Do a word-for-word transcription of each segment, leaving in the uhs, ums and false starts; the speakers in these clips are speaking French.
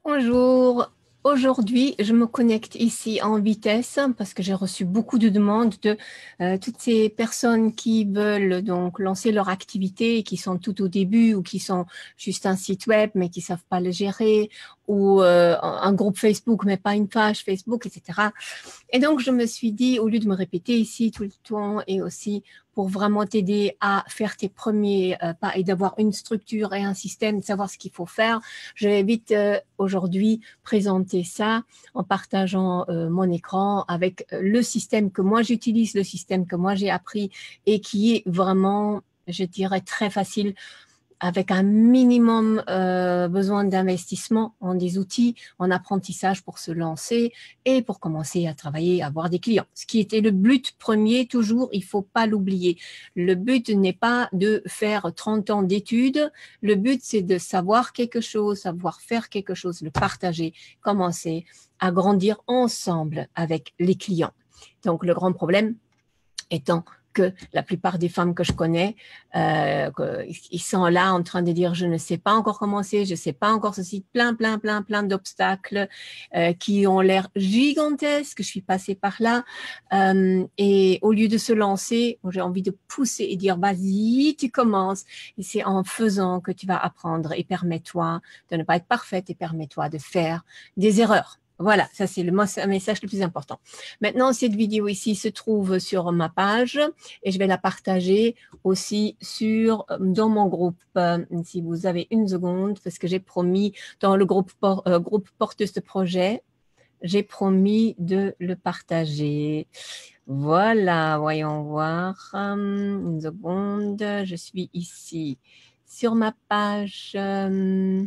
Bonjour, aujourd'hui je me connecte ici en vitesse parce que j'ai reçu beaucoup de demandes de euh, toutes ces personnes qui veulent donc lancer leur activité et qui sont tout au début ou qui sont juste un site web mais qui savent pas le gérer ou euh, un groupe Facebook mais pas une page Facebook, et cetera. Et donc je me suis dit, au lieu de me répéter ici tout le temps et aussi pour vraiment t'aider à faire tes premiers euh, pas et d'avoir une structure et un système, de savoir ce qu'il faut faire, je vais vite euh, aujourd'hui présenter ça en partageant euh, mon écran avec le système que moi j'utilise, le système que moi j'ai appris et qui est vraiment, je dirais, très facile avec un minimum euh, besoin d'investissement en des outils, en apprentissage pour se lancer et pour commencer à travailler, à avoir des clients. Ce qui était le but premier, toujours, il faut pas l'oublier. Le but n'est pas de faire trente ans d'études. Le but, c'est de savoir quelque chose, savoir faire quelque chose, le partager, commencer à grandir ensemble avec les clients. Donc, le grand problème étant que la plupart des femmes que je connais, euh, ils sont là en train de dire je ne sais pas encore commencer, je ne sais pas encore ceci, plein, plein, plein, plein d'obstacles euh, qui ont l'air gigantesques. Je suis passée par là euh, et au lieu de se lancer, j'ai envie de pousser et dire vas-y, tu commences. Et c'est en faisant que tu vas apprendre et permets-toi de ne pas être parfaite et permets-toi de faire des erreurs. Voilà, ça c'est le message le plus important. Maintenant, cette vidéo ici se trouve sur ma page et je vais la partager aussi sur, dans mon groupe. Euh, si vous avez une seconde, parce que j'ai promis dans le groupe, euh, groupe porteuse de projet, j'ai promis de le partager. Voilà, voyons voir. Une seconde, je suis ici sur ma page. Euh,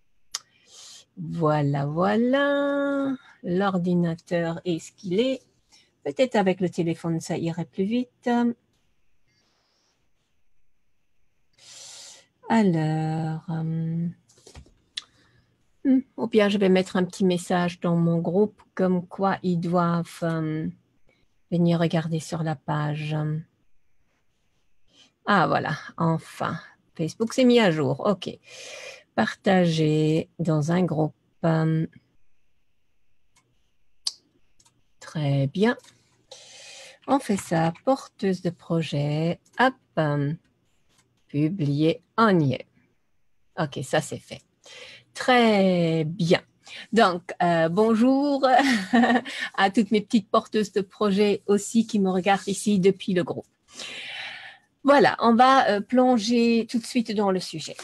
Voilà, voilà. L'ordinateur est ce qu'il est. Peut-être avec le téléphone, ça irait plus vite. Alors, euh, ou bien je vais mettre un petit message dans mon groupe comme quoi ils doivent euh, venir regarder sur la page. Ah, voilà, enfin. Facebook s'est mis à jour. OK. Partager dans un groupe. Très bien. On fait ça, porteuse de projet, hop, publier, on y est. Ok, ça c'est fait. Très bien. Donc, euh, bonjour à toutes mes petites porteuses de projet aussi qui me regardent ici depuis le groupe. Voilà, on va euh, plonger tout de suite dans le sujet.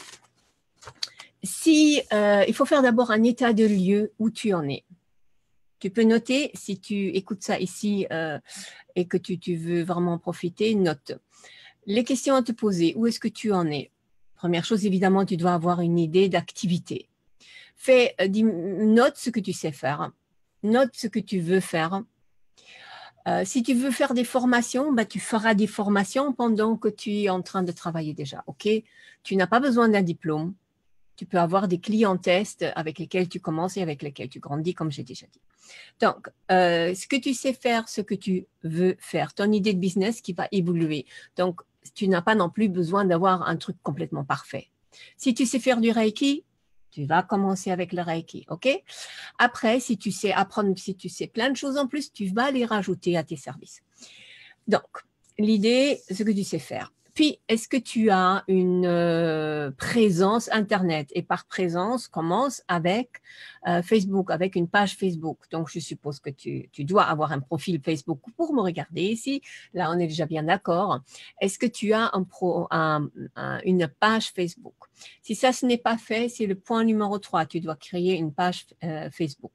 Si, euh, il faut faire d'abord un état de lieu où tu en es. Tu peux noter, si tu écoutes ça ici euh, et que tu, tu veux vraiment en profiter, note. Les questions à te poser, où est-ce que tu en es? Première chose, évidemment, tu dois avoir une idée d'activité. Fais, euh, note ce que tu sais faire. Note ce que tu veux faire. Euh, si tu veux faire des formations, bah, tu feras des formations pendant que tu es en train de travailler déjà. Ok? Tu n'as pas besoin d'un diplôme. Tu peux avoir des clients tests avec lesquels tu commences et avec lesquels tu grandis, comme j'ai déjà dit. Donc, euh, ce que tu sais faire, ce que tu veux faire, ton idée de business qui va évoluer. Donc, tu n'as pas non plus besoin d'avoir un truc complètement parfait. Si tu sais faire du Reiki, tu vas commencer avec le Reiki, ok? Après, si tu sais apprendre, si tu sais plein de choses en plus, tu vas les rajouter à tes services. Donc, l'idée, ce que tu sais faire. Puis, est-ce que tu as une euh, présence Internet? Et par présence, commence avec euh, Facebook, avec une page Facebook. Donc, je suppose que tu, tu dois avoir un profil Facebook pour me regarder ici. Là, on est déjà bien d'accord. Est-ce que tu as un pro, un, un, une page Facebook? Si ça, ce n'est pas fait, c'est le point numéro trois. Tu dois créer une page euh, Facebook.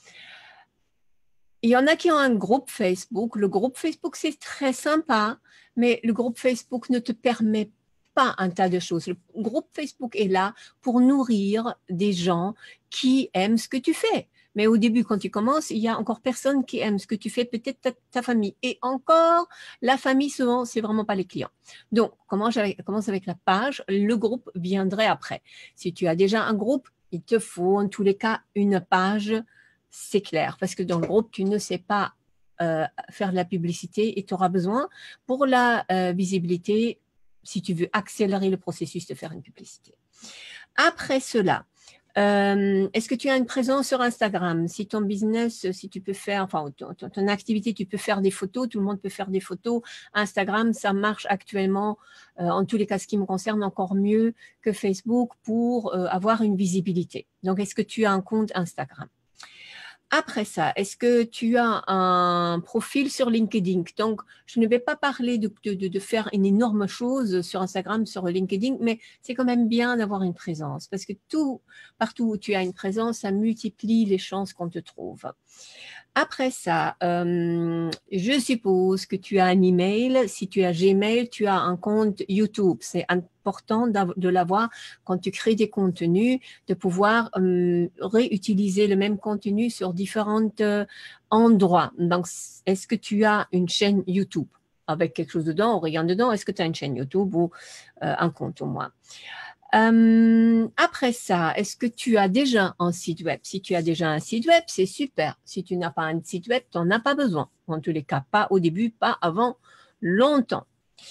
Il y en a qui ont un groupe Facebook. Le groupe Facebook, c'est très sympa, mais le groupe Facebook ne te permet pas un tas de choses. Le groupe Facebook est là pour nourrir des gens qui aiment ce que tu fais. Mais au début, quand tu commences, il y a encore personne qui aime ce que tu fais, peut-être ta, ta famille. Et encore, la famille, souvent, c'est vraiment pas les clients. Donc, commence avec, commence avec la page. Le groupe viendrait après. Si tu as déjà un groupe, il te faut en tous les cas une page. C'est clair, parce que dans le groupe, tu ne sais pas euh, faire de la publicité et tu auras besoin pour la euh, visibilité, si tu veux accélérer le processus de faire une publicité. Après cela, Euh, Est-ce que tu as une présence sur Instagram? Si ton business, si tu peux faire, enfin, ton, ton, ton activité, tu peux faire des photos, tout le monde peut faire des photos. Instagram, ça marche actuellement, euh, en tous les cas, ce qui me concerne, encore mieux que Facebook pour euh, avoir une visibilité. Donc, est-ce que tu as un compte Instagram? Après ça, est-ce que tu as un profil sur LinkedIn? Donc, je ne vais pas parler de, de, de faire une énorme chose sur Instagram, sur LinkedIn, mais c'est quand même bien d'avoir une présence parce que tout, partout où tu as une présence, ça multiplie les chances qu'on te trouve. Après ça, euh, je suppose que tu as un email. Si tu as Gmail, tu as un compte YouTube. C'est important de l'avoir quand tu crées des contenus, de pouvoir euh, réutiliser le même contenu sur différents euh, endroits. Donc, est-ce que tu as une chaîne YouTube avec quelque chose dedans, ou rien dedans? Est-ce que tu as une chaîne YouTube ou euh, un compte au moins? Euh, après ça, est-ce que tu as déjà un site web? Si tu as déjà un site web, c'est super. Si tu n'as pas un site web, tu n'en as pas besoin. En tous les cas, pas au début, pas avant longtemps.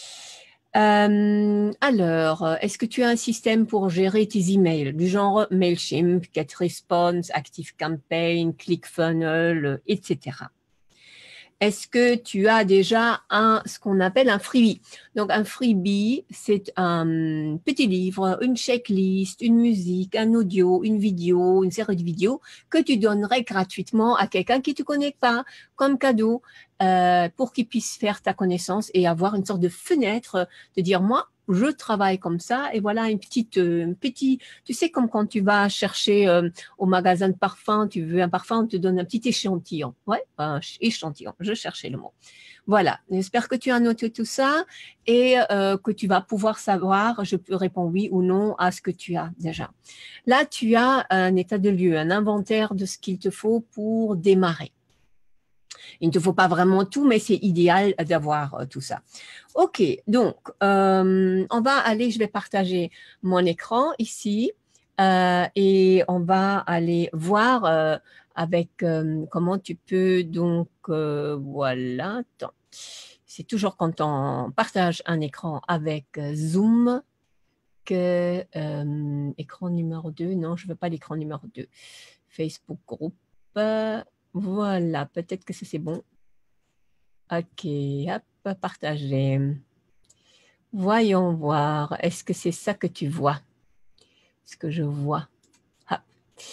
Euh, alors, est-ce que tu as un système pour gérer tes emails du genre Mailchimp, GetResponse, ActiveCampaign, ClickFunnels, et cetera. Est-ce que tu as déjà un, ce qu'on appelle un freebie? Donc, un freebie, c'est un petit livre, une checklist, une musique, un audio, une vidéo, une série de vidéos que tu donnerais gratuitement à quelqu'un qui ne te connaît pas comme cadeau euh, pour qu'il puisse faire ta connaissance et avoir une sorte de fenêtre de dire, moi, je travaille comme ça et voilà une petite, euh, petit, tu sais comme quand tu vas chercher euh, au magasin de parfum, tu veux un parfum, on te donne un petit échantillon. Ouais, un échantillon, je cherchais le mot. Voilà, j'espère que tu as noté tout ça et euh, que tu vas pouvoir savoir, je peux répondre oui ou non à ce que tu as déjà. Là, tu as un état de lieu, un inventaire de ce qu'il te faut pour démarrer. Il ne te faut pas vraiment tout, mais c'est idéal d'avoir euh, tout ça. OK, donc, euh, on va aller, je vais partager mon écran ici euh, et on va aller voir euh, avec euh, comment tu peux, donc, euh, voilà, attends. C'est toujours quand on partage un écran avec euh, Zoom que euh, écran numéro deux, non, je ne veux pas l'écran numéro deux. Facebook Group, euh, voilà, peut-être que ça c'est bon. OK, hop, partager. Voyons voir, est-ce que c'est ça que tu vois? Ce que je vois. Ah.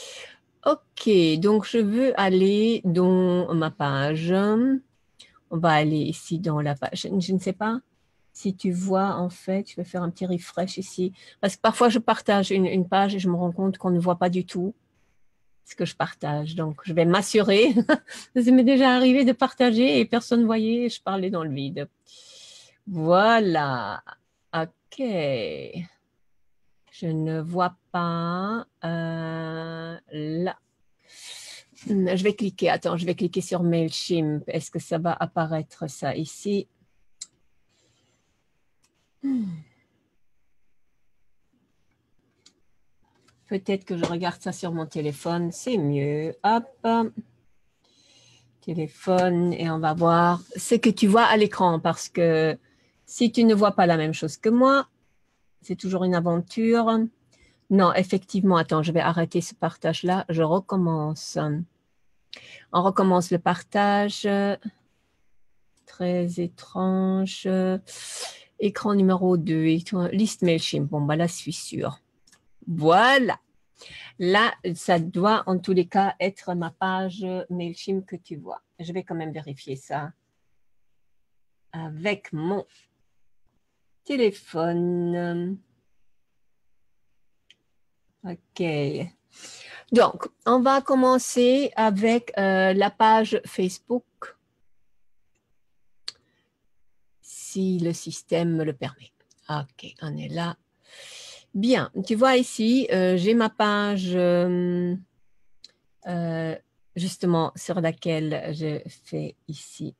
OK, donc je veux aller dans ma page. On va aller ici dans la page. Je, je ne sais pas si tu vois, en fait, je vais faire un petit refresh ici. Parce que parfois, je partage une, une page et je me rends compte qu'on ne voit pas du tout ce que je partage. Donc, je vais m'assurer. Ça m'est déjà arrivé de partager et personne ne voyait et je parlais dans le vide. Voilà. OK. Je ne vois pas euh, là. Je vais cliquer. Attends, je vais cliquer sur Mailchimp. Est-ce que ça va apparaître ça ici? Peut-être que je regarde ça sur mon téléphone. C'est mieux. Hop. Téléphone et on va voir ce que tu vois à l'écran parce que si tu ne vois pas la même chose que moi, c'est toujours une aventure. Non, effectivement, attends, je vais arrêter ce partage-là. Je recommence. On recommence le partage. Très étrange. Écran numéro deux. Liste Mailchimp. Bon, bah là, je suis sûre. Voilà. Là, ça doit en tous les cas être ma page Mailchimp que tu vois. Je vais quand même vérifier ça avec mon téléphone. OK. Donc, on va commencer avec euh, la page Facebook, si le système me le permet. OK, on est là. Bien, tu vois ici, euh, j'ai ma page euh, euh, justement sur laquelle je fais ici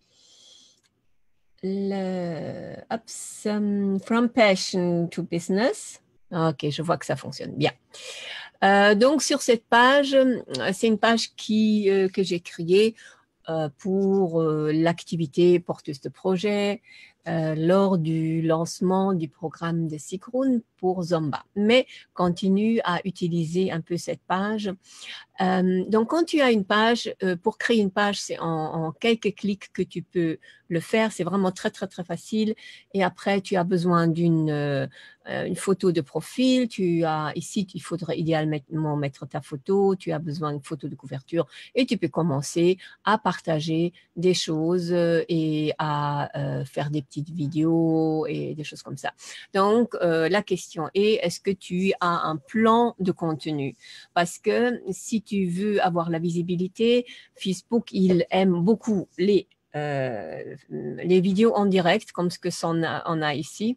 le ups, um, From Passion to Business. OK, je vois que ça fonctionne bien. Euh, donc, sur cette page, c'est une page qui, euh, que j'ai créée euh, pour euh, l'activité porteuse de projet euh, lors du lancement du programme de Sigrun pour Zomba. Mais continue à utiliser un peu cette page. Euh, donc, quand tu as une page, euh, pour créer une page, c'est en, en quelques clics que tu peux le faire. C'est vraiment très, très, très facile. Et après, tu as besoin d'une euh, une photo de profil. Tu as ici, il faudrait idéalement mettre ta photo. Tu as besoin d'une photo de couverture. Et tu peux commencer à partager des choses euh, et à euh, faire des petites vidéos et des choses comme ça. Donc, euh, la question est, est-ce que tu as un plan de contenu? Parce que si tu veux avoir la visibilité, Facebook, il aime beaucoup les, euh, les vidéos en direct, comme ce que on a, on a ici.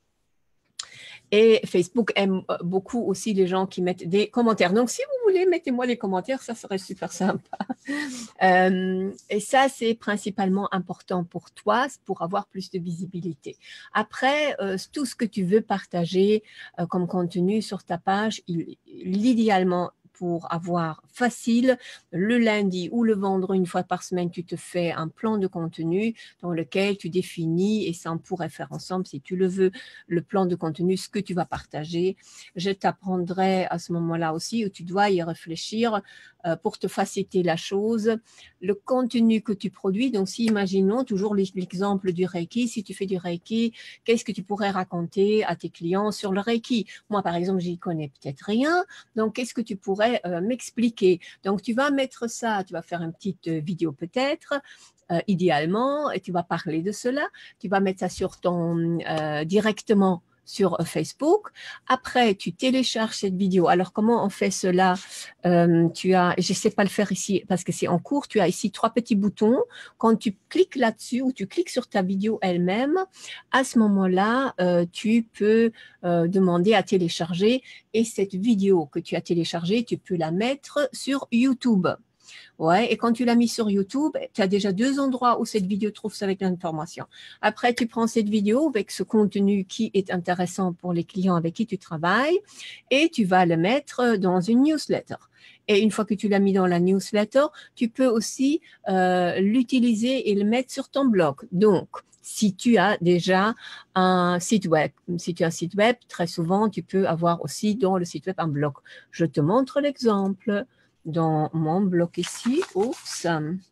Et Facebook aime beaucoup aussi les gens qui mettent des commentaires. Donc, si vous voulez, mettez-moi des commentaires, ça serait super sympa. Euh, et ça, c'est principalement important pour toi, pour avoir plus de visibilité. Après, euh, tout ce que tu veux partager euh, comme contenu sur ta page, il, l'idéalement, pour avoir facile, le lundi ou le vendredi, une fois par semaine, tu te fais un plan de contenu dans lequel tu définis, et ça on pourrait faire ensemble si tu le veux, le plan de contenu, ce que tu vas partager. Je t'apprendrai à ce moment-là aussi où tu dois y réfléchir euh, pour te faciliter la chose. Le contenu que tu produis, donc si imaginons toujours l'exemple du Reiki, si tu fais du Reiki, qu'est-ce que tu pourrais raconter à tes clients sur le Reiki? Moi, par exemple, j'y connais peut-être rien, donc qu'est-ce que tu pourrais Euh, m'expliquer. Donc, tu vas mettre ça, tu vas faire une petite vidéo peut-être, euh, idéalement, et tu vas parler de cela. Tu vas mettre ça sur ton, euh, directement sur Facebook. Après, tu télécharges cette vidéo. Alors, comment on fait cela? euh, Tu as, je ne sais pas le faire ici parce que c'est en cours. Tu as ici trois petits boutons. Quand tu cliques là-dessus ou tu cliques sur ta vidéo elle-même, à ce moment-là, euh, tu peux euh, demander à télécharger. Et cette vidéo que tu as téléchargée, tu peux la mettre sur YouTube. Ouais, et quand tu l'as mis sur YouTube, tu as déjà deux endroits où cette vidéo trouve avec l'information. Après, tu prends cette vidéo avec ce contenu qui est intéressant pour les clients avec qui tu travailles et tu vas le mettre dans une newsletter. Et une fois que tu l'as mis dans la newsletter, tu peux aussi euh, l'utiliser et le mettre sur ton blog. Donc, si tu as déjà un site web, si tu as un site web, très souvent, tu peux avoir aussi dans le site web un blog. Je te montre l'exemple dans mon bloc ici. Oups.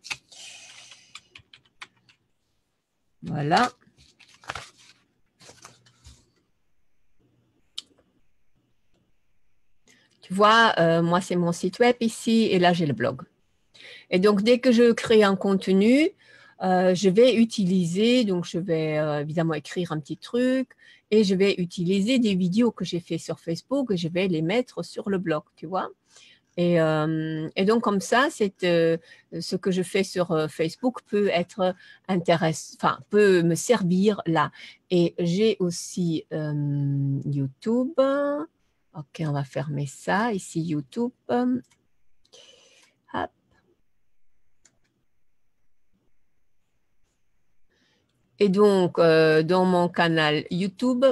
Voilà. Tu vois, euh, moi, c'est mon site web ici et là, j'ai le blog. Et donc, dès que je crée un contenu, euh, je vais utiliser, donc je vais euh, évidemment écrire un petit truc et je vais utiliser des vidéos que j'ai fait sur Facebook et je vais les mettre sur le blog, tu vois. Et, euh, et donc, comme ça, c'est, euh, ce que je fais sur euh, Facebook peut être intéressant, enfin, peut me servir là. Et j'ai aussi euh, YouTube. OK, on va fermer ça. Ici, YouTube. Hop. Et donc, euh, dans mon canal YouTube,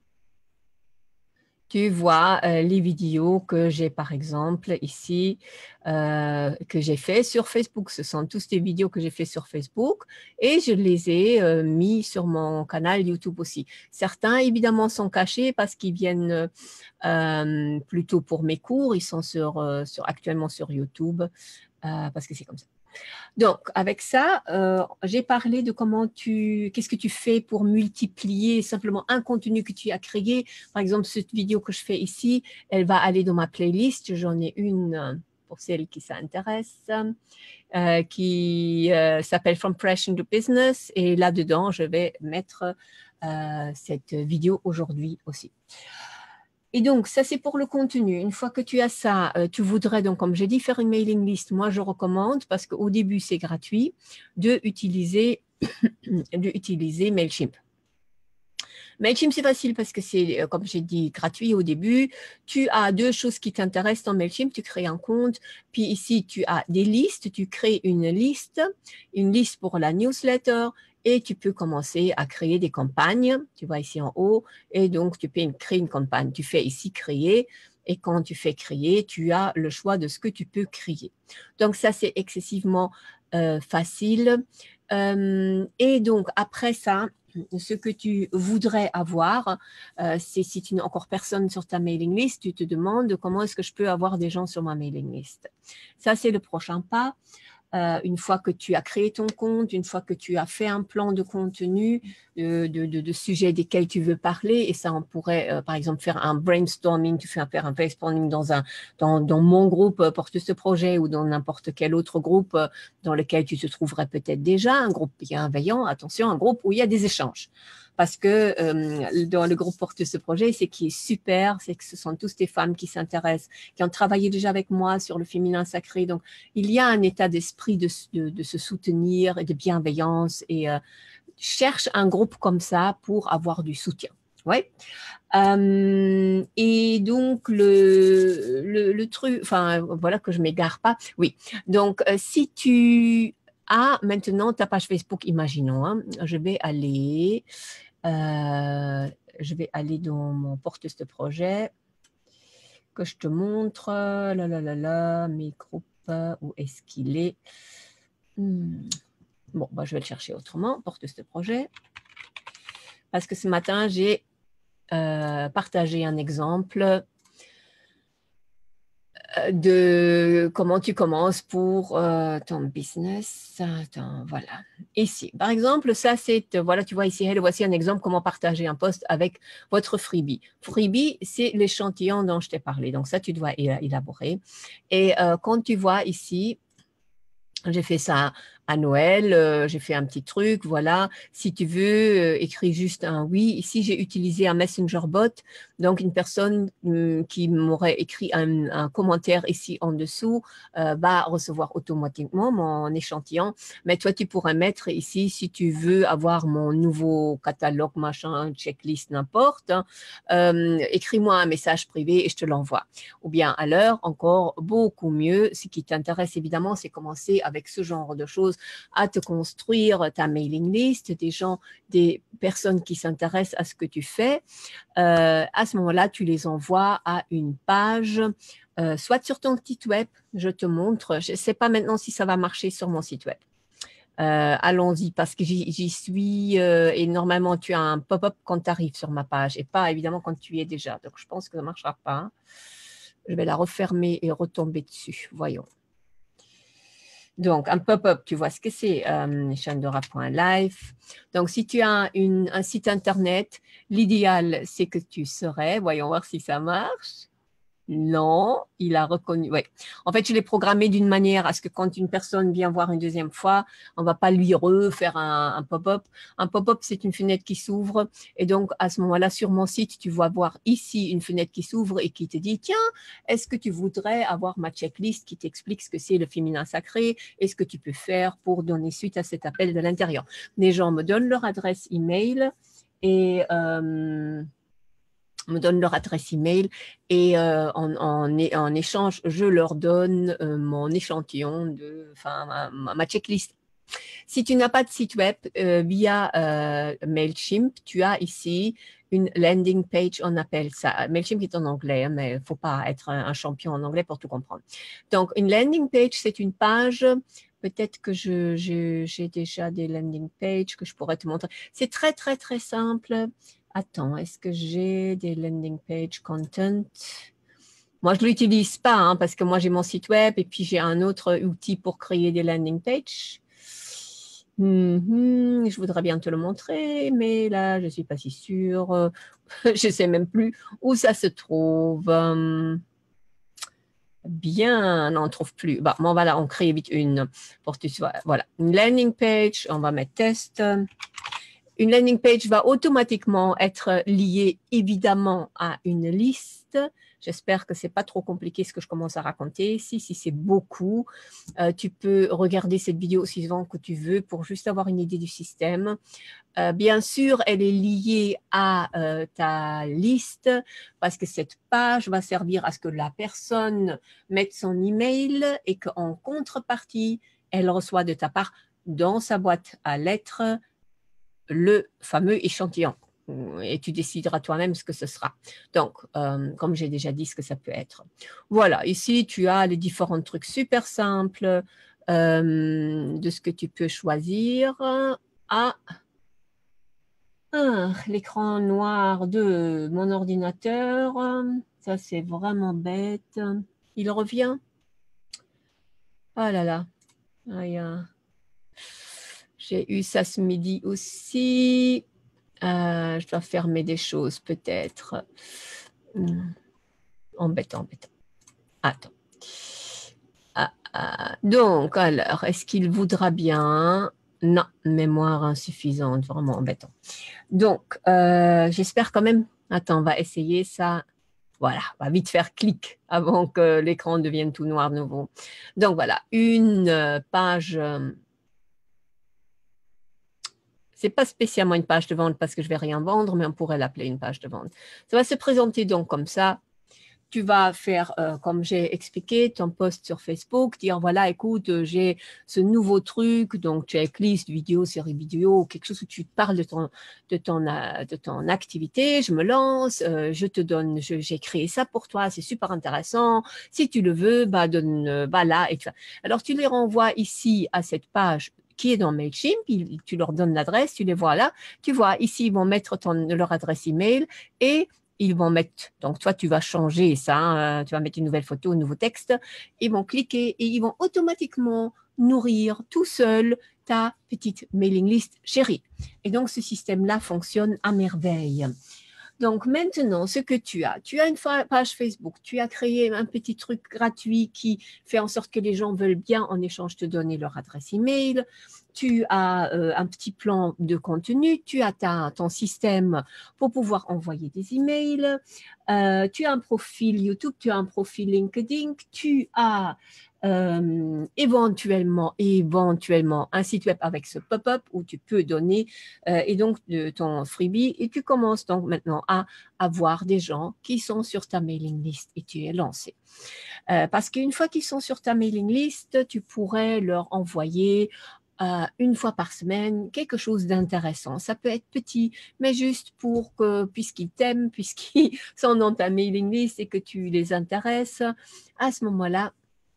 tu vois euh, les vidéos que j'ai, par exemple, ici, euh, que j'ai fait sur Facebook. Ce sont tous des vidéos que j'ai fait sur Facebook et je les ai euh, mis sur mon canal YouTube aussi. Certains, évidemment, sont cachés parce qu'ils viennent euh, plutôt pour mes cours. Ils sont sur, euh, sur, actuellement sur YouTube euh, parce que c'est comme ça. Donc, avec ça, euh, j'ai parlé de comment tu, qu'est-ce que tu fais pour multiplier simplement un contenu que tu as créé. Par exemple, cette vidéo que je fais ici, elle va aller dans ma playlist. J'en ai une pour celles qui s'intéressent, euh, qui euh, s'appelle From Passion to Business. Et là-dedans, je vais mettre euh, cette vidéo aujourd'hui aussi. Et donc, ça, c'est pour le contenu. Une fois que tu as ça, euh, tu voudrais, donc, comme j'ai dit, faire une mailing list. Moi, je recommande, parce qu'au début, c'est gratuit, de utiliser, de utiliser MailChimp. MailChimp, c'est facile parce que c'est, comme j'ai dit, gratuit au début. Tu as deux choses qui t'intéressent dans MailChimp. Tu crées un compte. Puis ici, tu as des listes. Tu crées une liste, une liste pour la newsletter. Et tu peux commencer à créer des campagnes. Tu vois ici en haut. Et donc, tu peux créer une campagne. Tu fais ici créer. Et quand tu fais créer, tu as le choix de ce que tu peux créer. Donc, ça, c'est excessivement euh, facile. Euh, et donc, après ça, ce que tu voudrais avoir. Euh, c'est si tu n'as encore personne sur ta mailing list, tu te demandes comment est-ce que je peux avoir des gens sur ma mailing list. Ça, c'est le prochain pas. Euh, une fois que tu as créé ton compte, une fois que tu as fait un plan de contenu, de, de, de, de sujets desquels tu veux parler, et ça, on pourrait, euh, par exemple, faire un brainstorming, tu fais un, faire un brainstorming dans, un, dans, dans mon groupe euh, Porte ce projet ou dans n'importe quel autre groupe euh, dans lequel tu te trouverais peut-être déjà, un groupe bienveillant, attention, un groupe où il y a des échanges. Parce que euh, dans le groupe Porte ce projet, ce qui est super, c'est que ce sont tous des femmes qui s'intéressent, qui ont travaillé déjà avec moi sur le féminin sacré. Donc, il y a un état d'esprit de, de, de se soutenir et de bienveillance. Et euh, cherche un groupe comme ça pour avoir du soutien. Ouais. Euh, et donc, le, le, le truc, enfin, voilà que je ne m'égare pas. Oui. Donc, euh, si tu as maintenant ta page Facebook, imaginons, hein, je vais aller... Euh, je vais aller dans mon porte ce projet que je te montre. Là, là, là, là, mes groupes, où est-ce qu'il est, hmm. Bon, bah, je vais le chercher autrement, porte ce projet. Parce que ce matin, j'ai euh, partagé un exemple de comment tu commences pour euh, ton business. Attends, voilà. Ici, par exemple, ça c'est, voilà, tu vois ici, voici un exemple comment partager un post avec votre freebie. Freebie, c'est l'échantillon dont je t'ai parlé. Donc ça, tu dois élaborer. Et euh, quand tu vois ici, j'ai fait ça à Noël, euh, j'ai fait un petit truc, voilà. Si tu veux, euh, écris juste un oui. Ici, j'ai utilisé un messenger bot, donc une personne hum, qui m'aurait écrit un, un commentaire ici en dessous euh, va recevoir automatiquement mon échantillon. Mais toi, tu pourrais mettre ici, si tu veux avoir mon nouveau catalogue, machin, checklist, n'importe, hein, euh, écris-moi un message privé et je te l'envoie. Ou bien à l'heure, encore beaucoup mieux, ce qui t'intéresse évidemment, c'est commencer avec ce genre de choses à te construire ta mailing list, des gens, des personnes qui s'intéressent à ce que tu fais. Euh, à ce moment-là, tu les envoies à une page, euh, soit sur ton site web, je te montre. Je ne sais pas maintenant si ça va marcher sur mon site web. Euh, allons-y, parce que j'y suis euh, et normalement, tu as un pop-up quand tu arrives sur ma page et pas évidemment quand tu y es déjà. Donc, je pense que ça ne marchera pas. Je vais la refermer et retomber dessus. Voyons. Donc, un pop-up, tu vois ce que c'est, euh, chandora point life. Donc, si tu as une, un site Internet, l'idéal, c'est que tu serais, voyons voir si ça marche. Non, il a reconnu. Ouais. En fait, je l'ai programmé d'une manière à ce que quand une personne vient voir une deuxième fois, on ne va pas lui refaire un, un pop-up. Un pop-up, c'est une fenêtre qui s'ouvre. Et donc, à ce moment-là, sur mon site, tu vas voir ici une fenêtre qui s'ouvre et qui te dit, tiens, est-ce que tu voudrais avoir ma checklist qui t'explique ce que c'est le féminin sacré et ce que tu peux faire pour donner suite à cet appel de l'intérieur. Les gens me donnent leur adresse email et... Euh, me donnent leur adresse email et euh, en, en, en échange, je leur donne euh, mon échantillon, de, enfin ma, ma checklist. Si tu n'as pas de site web euh, via euh, Mailchimp, tu as ici une landing page, on appelle ça. Mailchimp est en anglais, hein, mais il ne faut pas être un, un champion en anglais pour tout comprendre. Donc, une landing page, c'est une page. Peut-être que je, je, j'ai déjà des landing pages que je pourrais te montrer. C'est très, très, très simple. Attends, est-ce que j'ai des landing page content? Moi, je ne l'utilise pas hein, parce que moi, j'ai mon site web et puis j'ai un autre outil pour créer des landing pages. Mm-hmm, je voudrais bien te le montrer, mais là, je ne suis pas si sûre. Je ne sais même plus où ça se trouve. Bien, on n'en trouve plus. Bah, bon, voilà, on crée vite une pour que tu sois. Voilà, une landing page, on va mettre test. Une landing page va automatiquement être liée évidemment à une liste. J'espère que ce n'est pas trop compliqué ce que je commence à raconter ici. Si c'est beaucoup, euh, tu peux regarder cette vidéo aussi souvent que tu veux pour juste avoir une idée du système. Euh, bien sûr, elle est liée à euh, ta liste parce que cette page va servir à ce que la personne mette son email et qu'en contrepartie, elle reçoit de ta part dans sa boîte à lettres le fameux échantillon. Et tu décideras toi-même ce que ce sera. Donc, euh, comme j'ai déjà dit ce que ça peut être. Voilà, ici, tu as les différents trucs super simples euh, de ce que tu peux choisir. Ah, Ah, l'écran noir de mon ordinateur, ça c'est vraiment bête. Il revient. Ah là là. Aïe, ah. J'ai eu ça ce midi aussi. Euh, je dois fermer des choses peut-être. Hum, Embêtant, embêtant. Attends. Ah, ah. Donc, alors, est-ce qu'il voudra bien? Non, mémoire insuffisante, vraiment embêtant. Donc, euh, j'espère quand même. Attends, on va essayer ça. Voilà, on va vite faire clic avant que l'écran devienne tout noir de nouveau. Donc voilà, une euh, page. Euh, c'est pas spécialement une page de vente parce que je vais rien vendre, mais on pourrait l'appeler une page de vente. Ça va se présenter donc comme ça. Tu vas faire, euh, comme j'ai expliqué, ton post sur Facebook, dire voilà, écoute, euh, j'ai ce nouveau truc, donc checklist, vidéo, série vidéo, quelque chose où tu parles de ton, de ton, euh, de ton activité, je me lance, euh, je te donne, je- j'ai créé ça pour toi, c'est super intéressant. Si tu le veux, bah, donne, euh, bah là, et tu Alors, tu les renvoies ici à cette page qui est dans Mailchimp, il- tu leur donnes l'adresse, tu les vois là, tu vois, ici, ils vont mettre ton, leur adresse email et ils vont mettre, donc toi tu vas changer ça, hein, tu vas mettre une nouvelle photo, un nouveau texte, ils vont cliquer et ils vont automatiquement nourrir tout seul ta petite mailing list chérie. Et donc ce système-là fonctionne à merveille. Donc maintenant, ce que tu as, tu as une page Facebook, tu as créé un petit truc gratuit qui fait en sorte que les gens veulent bien en échange te donner leur adresse email, tu as euh, un petit plan de contenu, tu as ta, ton système pour pouvoir envoyer des emails, euh, tu as un profil YouTube, tu as un profil LinkedIn, tu as euh, éventuellement, éventuellement un site web avec ce pop-up où tu peux donner euh, et donc de ton freebie et tu commences donc maintenant à avoir des gens qui sont sur ta mailing list et tu es lancé. Euh, parce qu'une fois qu'ils sont sur ta mailing list, tu pourrais leur envoyer euh, une fois par semaine quelque chose d'intéressant. Ça peut être petit, mais juste pour que, puisqu'ils t'aiment, puisqu'ils sont dans ta mailing list et que tu les intéresses, à ce moment-là,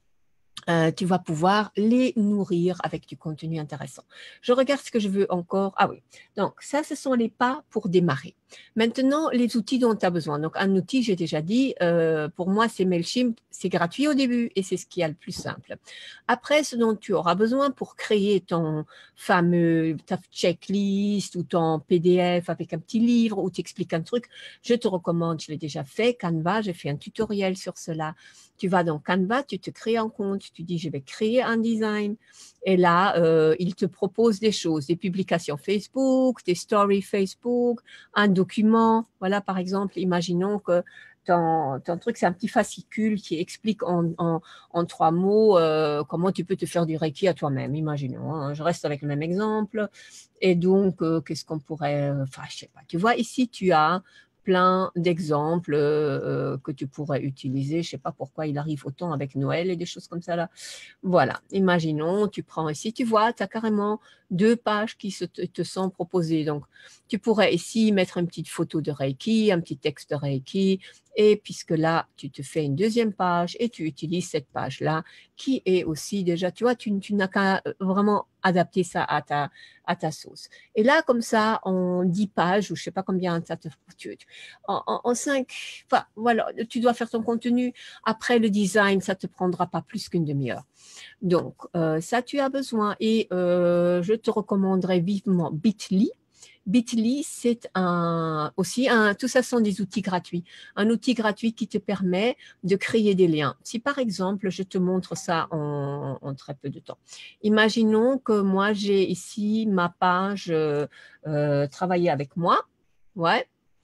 euh, tu vas pouvoir les nourrir avec du contenu intéressant. Je regarde ce que je veux encore. Ah oui, donc ça, ce sont les pas pour démarrer. Maintenant, les outils dont tu as besoin. Donc, un outil, j'ai déjà dit, euh, pour moi, c'est Mailchimp. C'est gratuit au début et c'est ce qui est le plus simple. Après, ce dont tu auras besoin pour créer ton fameux ta checklist ou ton P D F avec un petit livre où tu expliques un truc, je te recommande, je l'ai déjà fait, Canva, j'ai fait un tutoriel sur cela. Tu vas dans Canva, tu te crées un compte, tu dis je vais créer un design et là, euh, il te propose des choses, des publications Facebook, des stories Facebook, un document. Voilà, par exemple, imaginons que ton, ton truc, c'est un petit fascicule qui explique en, en, en trois mots euh, comment tu peux te faire du Reiki à toi-même. Imaginons, hein, je reste avec le même exemple. Et donc, euh, qu'est-ce qu'on pourrait... Enfin, je sais pas. Tu vois, ici, tu as plein d'exemples euh, que tu pourrais utiliser. Je ne sais pas pourquoi il arrive autant avec Noël et des choses comme ça là. Voilà, imaginons, tu prends ici, tu vois, tu as carrément deux pages qui se te, te sont proposées. Donc, tu pourrais ici mettre une petite photo de Reiki, un petit texte de Reiki, et puisque là, tu te fais une deuxième page et tu utilises cette page-là qui est aussi déjà, tu vois, tu, tu n'as qu'à vraiment adapter ça à ta, à ta sauce. Et là, comme ça, en dix pages, ou je ne sais pas combien ça te tu, en, en, en cinq, enfin, voilà, tu dois faire ton contenu. Après le design, ça ne te prendra pas plus qu'une demi-heure. Donc, euh, ça, tu as besoin. Et euh, je te recommanderais vivement Bitly. Bitly, c'est un, aussi un, tout ça sont des outils gratuits. Un outil gratuit qui te permet de créer des liens. Si par exemple, je te montre ça en, en très peu de temps. Imaginons que moi, j'ai ici ma page euh, euh, Travailler avec moi. Ouais.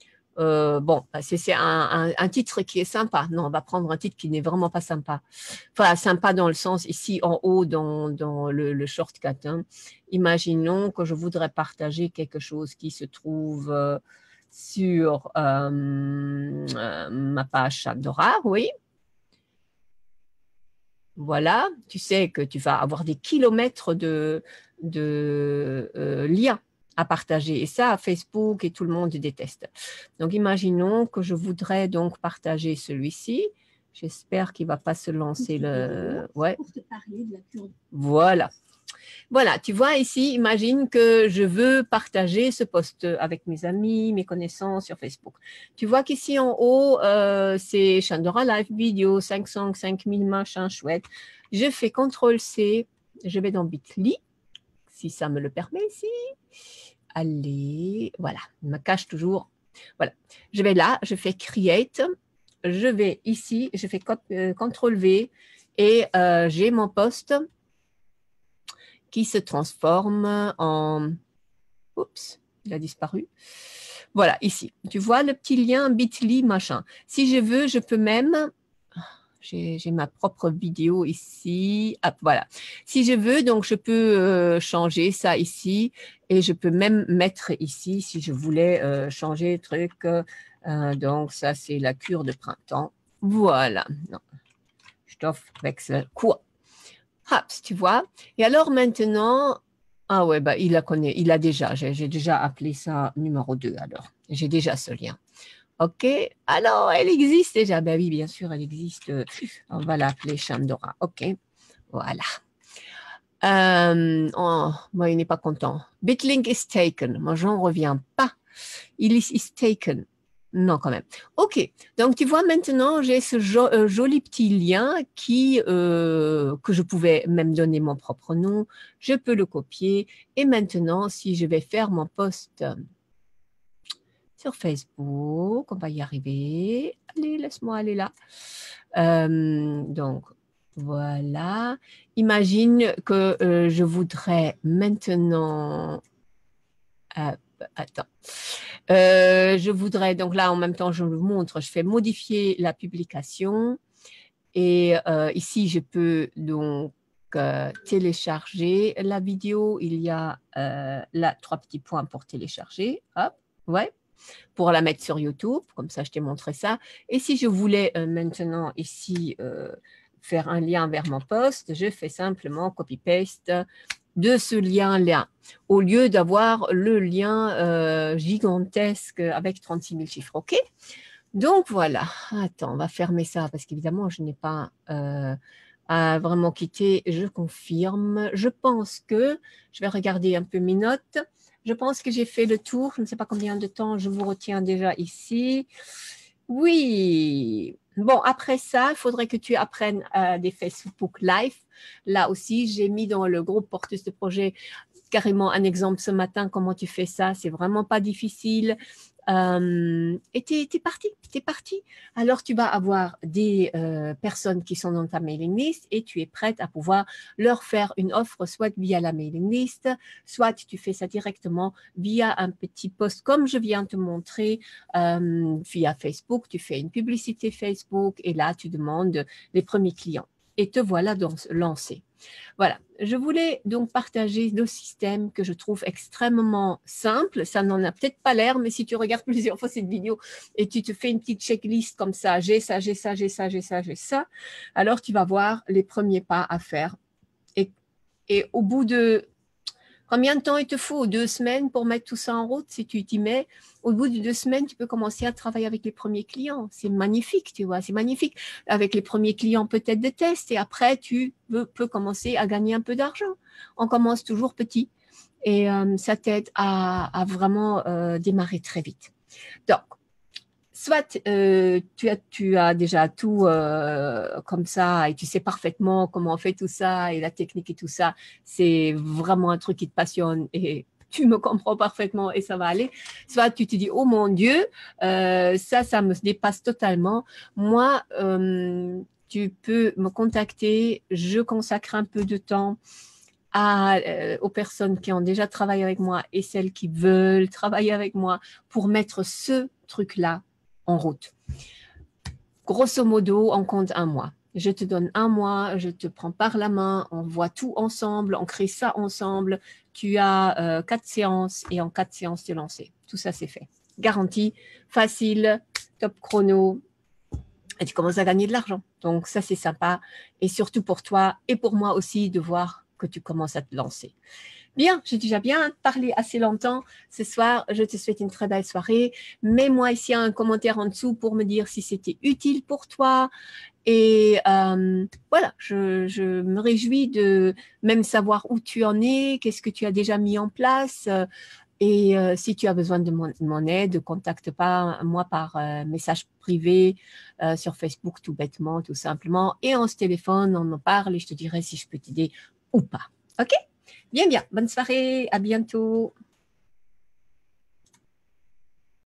Euh, bon, c'est un, un, un titre qui est sympa. Non, on va prendre un titre qui n'est vraiment pas sympa. Enfin, sympa dans le sens, ici en haut, dans, dans le, le shortcut. Hein. Imaginons que je voudrais partager quelque chose qui se trouve euh, sur euh, euh, ma page Chandora, oui. Voilà, tu sais que tu vas avoir des kilomètres de, de euh, liens à partager. Et ça, Facebook et tout le monde déteste. Donc, imaginons que je voudrais donc partager celui-ci. J'espère qu'il ne va pas se lancer le... Ouais. Voilà. Voilà, tu vois ici, imagine que je veux partager ce post avec mes amis, mes connaissances sur Facebook. Tu vois qu'ici en haut, euh, c'est Chandora Live Video, cinq cents, cinq mille machin, chouette. Je fais contrôle C, je vais dans Bitly, si ça me le permet ici. Allez, voilà, il me cache toujours. Voilà, je vais là, je fais Create, je vais ici, je fais euh, contrôle V et euh, j'ai mon post qui se transforme en... Oups, il a disparu. Voilà, ici. Tu vois le petit lien bit.ly, machin. Si je veux, je peux même... J'ai ma propre vidéo ici. Hop, voilà. Si je veux, donc je peux euh, changer ça ici et je peux même mettre ici si je voulais euh, changer le truc. Euh, donc, ça, c'est la cure de printemps. Voilà. Non. Stoffwechsel quoi. Hop, tu vois. Et alors maintenant, ah ouais, bah, il la connaît, il a déjà, j'ai déjà appelé ça numéro deux alors. J'ai déjà ce lien. OK, alors elle existe déjà. Ben oui, bien sûr, elle existe. On va l'appeler Chandora. OK, voilà. Euh, oh, moi, il n'est pas content. Bitlink is taken. Moi, j'en reviens pas. Il is, is taken. Non, quand même. OK. Donc, tu vois, maintenant, j'ai ce jo euh, joli petit lien qui, euh, que je pouvais même donner mon propre nom. Je peux le copier. Et maintenant, si je vais faire mon post sur Facebook, on va y arriver. Allez, laisse-moi aller là. Euh, donc, voilà. Imagine que euh, je voudrais maintenant... Euh, attends. Euh, je voudrais, donc là, en même temps, je vous montre, je fais modifier la publication. Et euh, ici, je peux donc euh, télécharger la vidéo. Il y a euh, là trois petits points pour télécharger. Hop, ouais. Pour la mettre sur YouTube, comme ça je t'ai montré ça. Et si je voulais euh, maintenant ici euh, faire un lien vers mon post, je fais simplement copy-paste de ce lien-là, au lieu d'avoir le lien euh, gigantesque avec trente-six mille chiffres. OK? Donc voilà. Attends, on va fermer ça parce qu'évidemment, je n'ai pas euh, à vraiment quitter. Je confirme. Je pense que, je vais regarder un peu mes notes. Je pense que j'ai fait le tour. Je ne sais pas combien de temps je vous retiens déjà ici. Oui. Bon, après ça, il faudrait que tu apprennes euh, des Facebook Live. Là aussi, j'ai mis dans le groupe porteuse de projet carrément un exemple ce matin, comment tu fais ça. C'est vraiment pas difficile. Euh, et tu es parti, tu es parti. Alors, tu vas avoir des euh, personnes qui sont dans ta mailing list et tu es prête à pouvoir leur faire une offre, soit via la mailing list, soit tu fais ça directement via un petit post comme je viens de te montrer euh, via Facebook. Tu fais une publicité Facebook et là, tu demandes les premiers clients. Et te voilà donc lancé. Voilà, je voulais donc partager deux systèmes que je trouve extrêmement simples. Ça n'en a peut-être pas l'air, mais si tu regardes plusieurs fois cette vidéo et tu te fais une petite checklist comme ça, j'ai ça, j'ai ça, j'ai ça, j'ai ça, j'ai ça, alors tu vas voir les premiers pas à faire. Et, et au bout de... Combien de temps il te faut? Deux semaines pour mettre tout ça en route? Si tu t'y mets, au bout de deux semaines, tu peux commencer à travailler avec les premiers clients. C'est magnifique, tu vois, c'est magnifique. Avec les premiers clients peut-être de test et après, tu peux, peux commencer à gagner un peu d'argent. On commence toujours petit et euh, ça t'aide à, à vraiment euh, démarrer très vite. Donc, soit euh, tu, as, tu as déjà tout euh, comme ça et tu sais parfaitement comment on fait tout ça et la technique et tout ça, c'est vraiment un truc qui te passionne et tu me comprends parfaitement et ça va aller. Soit tu te dis, oh mon Dieu, euh, ça, ça me dépasse totalement. Moi, euh, tu peux me contacter, je consacre un peu de temps à, euh, aux personnes qui ont déjà travaillé avec moi et celles qui veulent travailler avec moi pour mettre ce truc-là en route. Grosso modo, on compte un mois. Je te donne un mois, je te prends par la main, on voit tout ensemble, on crée ça ensemble. Tu as euh, quatre séances et en quatre séances, tu es lancé. Tout ça, c'est fait. Garantie, facile, top chrono. Et tu commences à gagner de l'argent. Donc, ça, c'est sympa. Et surtout pour toi et pour moi aussi de voir que tu commences à te lancer. Bien, j'ai déjà bien parlé assez longtemps ce soir. Je te souhaite une très belle soirée. Mets-moi ici un commentaire en dessous pour me dire si c'était utile pour toi. Et euh, voilà, je, je me réjouis de même savoir où tu en es, qu'est-ce que tu as déjà mis en place. euh, Et euh, si tu as besoin de mon, mon aide, contacte pas moi par euh, message privé euh, sur Facebook, tout bêtement, tout simplement. Et on se téléphone, on en parle et je te dirai si je peux t'aider ou pas. OK? Bien, bien. Bonne soirée. À bientôt.